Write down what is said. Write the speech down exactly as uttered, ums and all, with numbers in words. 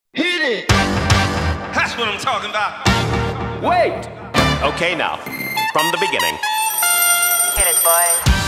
Hit it! That's what I'm talking about. Wait! Okay, now, from the beginning. Hit it, boys.